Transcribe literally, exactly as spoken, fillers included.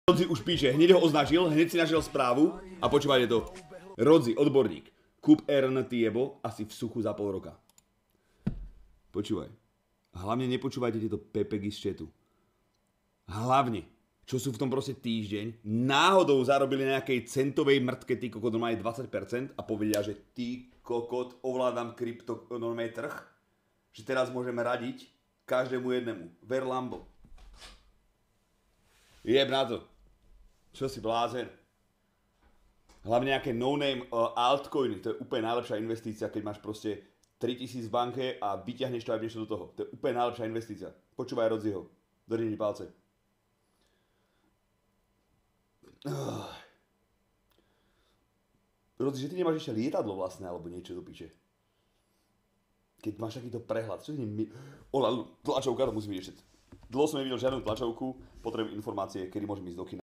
Rodzi už píše, hneď ho označil, hneď si našiel správu a počúvajte to. Rodzi, odborník, kúp Ern Tiebo asi v suchu za pol roka. Počúvaj. Hlavne nepočúvajte tieto pepegy z chatu. Hlavne, čo sú v tom proste týždeň, náhodou zarobili nejakej centovej mrtke, ty kokot, normálne dvadsať percent a povedia, že ty kokot, ovládam krypto, normálne trh, že teraz môžeme radiť každému jednému. Ver Lambo. Jeb na to. Čo si blázen? Hlavne nejaké no-name uh, altcoiny, to je úplne najlepšia investícia, keď máš proste tritisíc v banke a vyťahneš to a ideš do toho. To je úplne najlepšia investícia. Počúvaj Rodziho. Držím ti palce. Uh. Rodzi, že ty nemáš ešte lietadlo vlastné, alebo niečo do piče. Keď máš takýto prehľad. Čo je mi... Ola, tlačovka, to musím vidieť všetko. Dlho som nevidel žiadnu tlačovku, potrebujem informácie, kedy môžem ísť do kina.